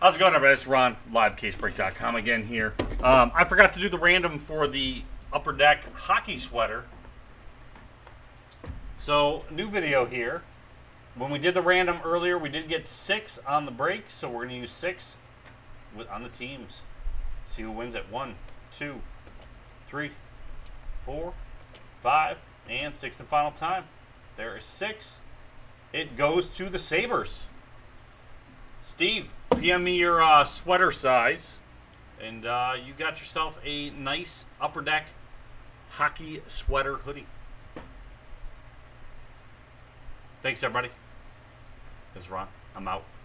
How's it going, everybody? It's Ron, livecasebreak.com again here. I forgot to do the random for the Upper Deck hockey sweater. So, new video here. When we did the random earlier, we did get 6 on the break, so we're going to use 6 on the teams. See who wins at 1, 2, 3, 4, 5, and 6th and final time. There is 6. It goes to the Sabres. Steve, PM me your sweater size, and you got yourself a nice Upper Deck hockey sweater hoodie. Thanks, everybody. This is Ron. I'm out.